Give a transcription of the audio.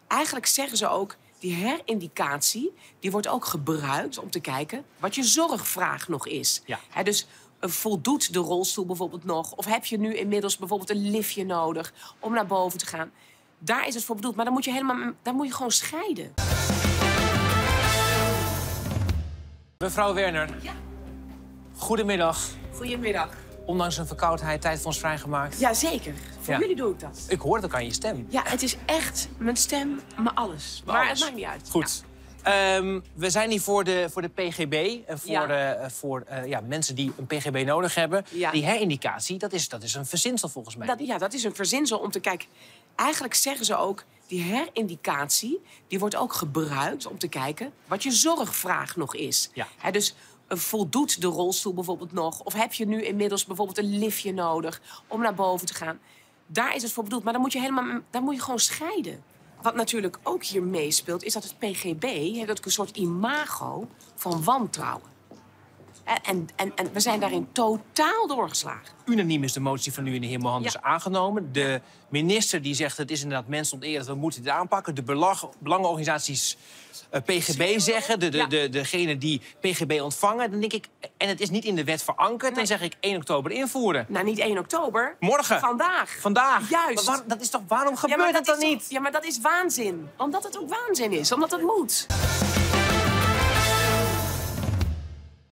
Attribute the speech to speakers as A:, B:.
A: Eigenlijk zeggen ze ook, die herindicatie die wordt ook gebruikt om te kijken wat je zorgvraag nog is.
B: Ja.
A: Dus voldoet de rolstoel bijvoorbeeld nog? Of heb je nu inmiddels bijvoorbeeld een liftje nodig om naar boven te gaan? Daar is het voor bedoeld. Maar dan moet je gewoon scheiden.
B: Mevrouw Werner.
A: Ja.
B: Goedemiddag.
A: Goedemiddag.
B: Ondanks een verkoudheid tijd voor ons vrijgemaakt.
A: Jazeker. Voor jullie doe ik dat.
B: Ik hoor het ook aan je stem.
A: Ja, het is echt mijn stem, mijn alles. Maar het maakt niet uit.
B: Goed. We zijn hier voor de PGB. Voor mensen die een PGB nodig hebben.
A: Ja.
B: Die herindicatie, dat is een verzinsel volgens mij.
A: Dat is een verzinsel om te kijken. Eigenlijk zeggen ze ook, die herindicatie die wordt ook gebruikt om te kijken wat je zorgvraag nog is.
B: Ja.
A: Dus voldoet de rolstoel bijvoorbeeld nog? Of heb je nu inmiddels bijvoorbeeld een liftje nodig om naar boven te gaan? Daar is het voor bedoeld. Maar dan moet je gewoon scheiden. Wat natuurlijk ook hier meespeelt, is dat het PGB heeft ook een soort imago van wantrouwen. En we zijn daarin totaal doorgeslagen.
B: Unaniem is de motie van u en de heer Mohandes aangenomen. De minister die zegt, het is inderdaad mensonterend, we moeten dit aanpakken. De belangenorganisaties PGB zeggen, degene die PGB ontvangen. Dan denk ik, en het is niet in de wet verankerd, dan zeg ik 1 oktober invoeren.
A: Nou, niet 1 oktober.
B: Morgen.
A: Vandaag.
B: Vandaag.
A: Juist.
B: Maar dat is toch, waarom gebeurt dat dan niet?
A: Ja, maar dat is waanzin. Omdat het ook waanzin is. Omdat het moet.